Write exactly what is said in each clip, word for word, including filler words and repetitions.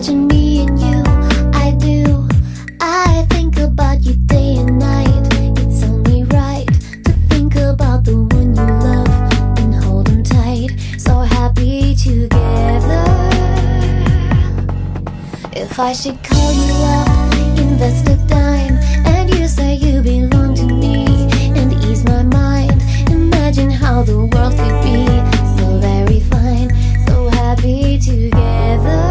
Imagine me and you, I do. I think about you day and night. It's only right to think about the one you love and hold them tight. So happy together. If I should call you up, invest a dime, and you say you belong to me, and ease my mind, imagine how the world could be so very fine, so happy together.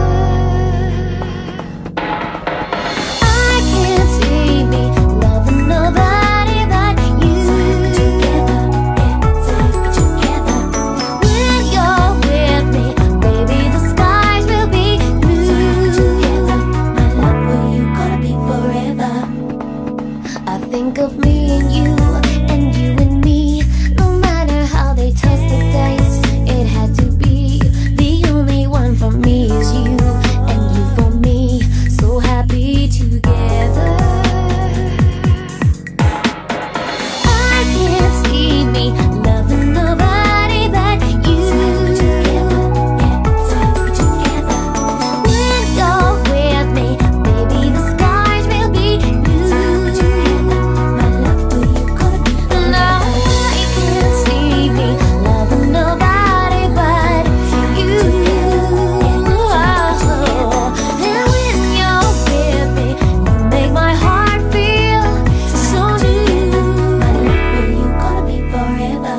I can't see me loving nobody but you. Together, yeah, together. When you're with me, baby, the skies will be blue. Together, my love for you gonna be forever. I think of me and you, and you and me. No matter how they toss the dice, it had to be. The only one for me is you, and you for me. So happy together. I can't see me loving nobody but you. Together, yeah, together. When you're with me, baby, the skies will be blue. Together, my love for you gonna be forever. No, I can't see me loving nobody but you. And when you're with me, you make my heart feel so new. My love for you gonna be forever.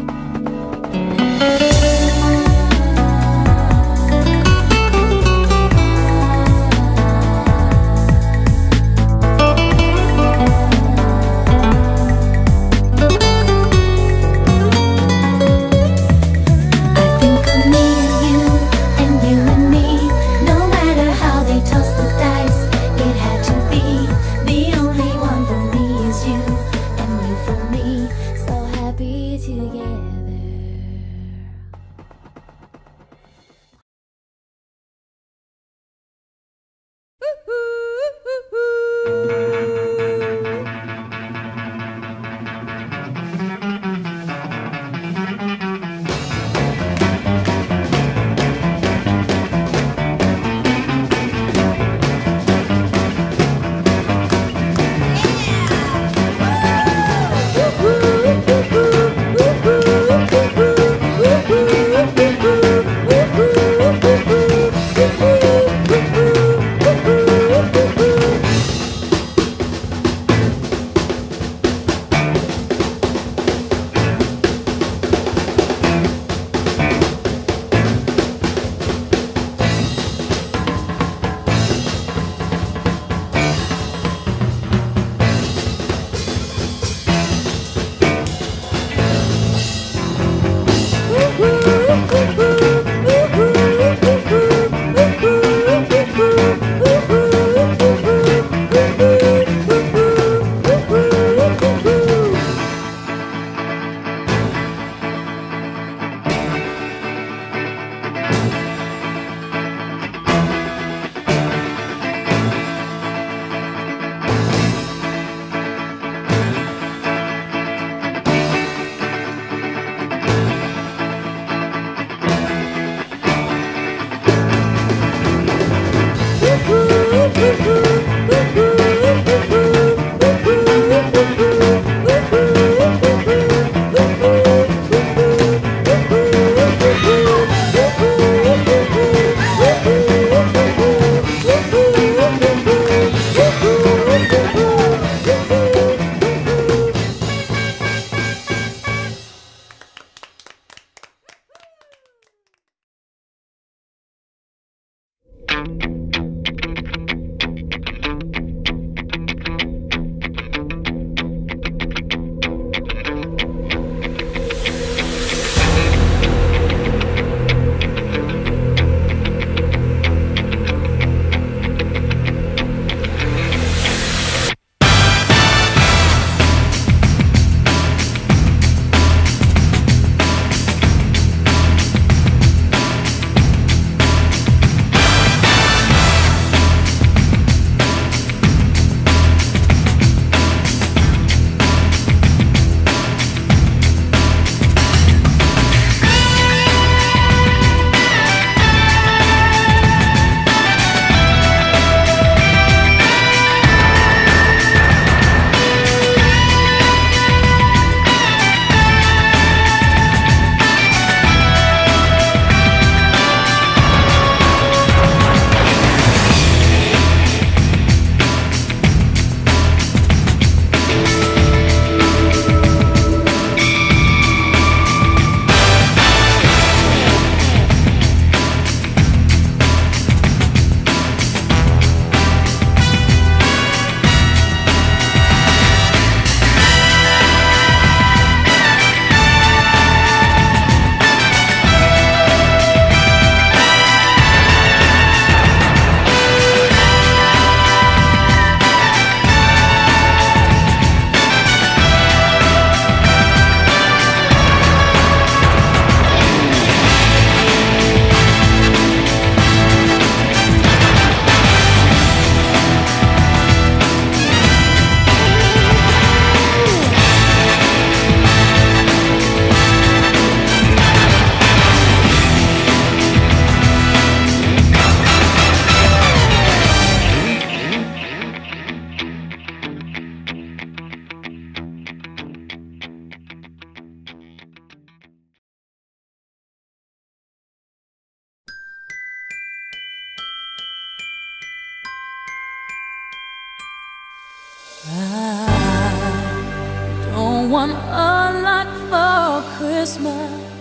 I think of me and you, and you and me. No matter how they toss the dice, it had to be. The only one for me is you, and you for me. So happy together. I don't want a lot for Christmas.